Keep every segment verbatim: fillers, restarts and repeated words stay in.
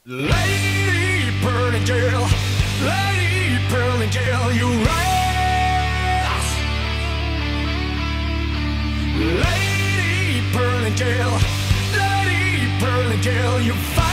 Lady Pearl in jail, Lady Pearl in jail, you rise. Lady Pearl in jail, Lady Pearl in jail, you fight.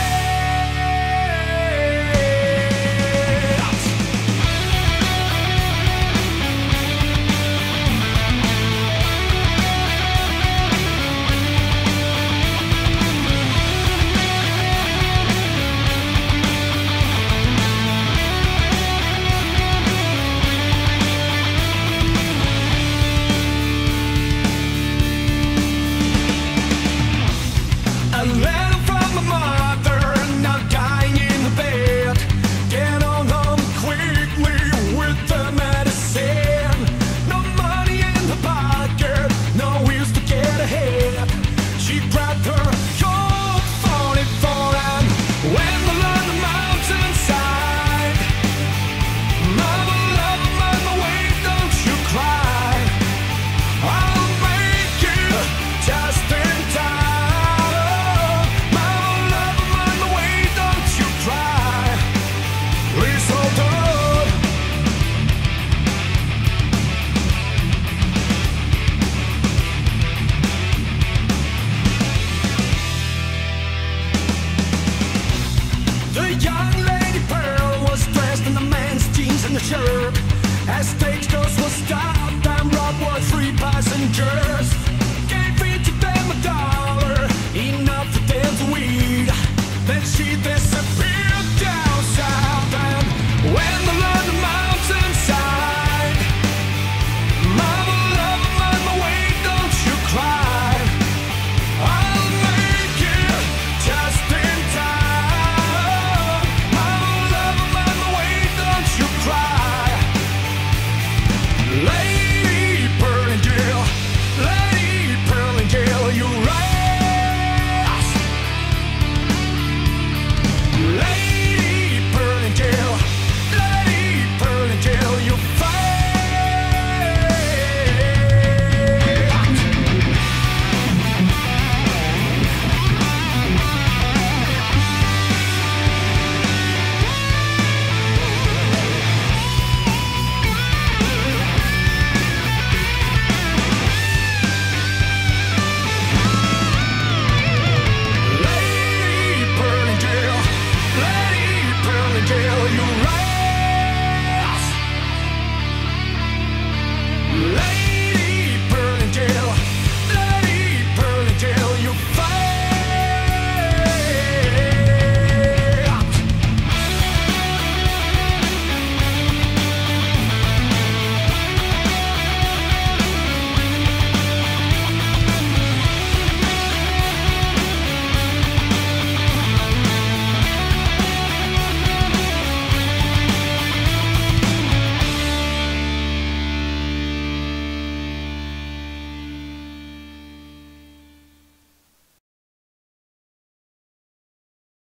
A letter from my mother, now dying in the bed. Get on home quickly with the medicine. No money in the pocket, no wheels to get ahead. She grabbed her Colt forty-four and went along the mountainside. Mama, love, mama, wait, don't you cry. I'll make it just in time. The young Lady Pearl was dressed in the man's jeans and the shirt. As stagecoach was stopped and robbed were three passengers.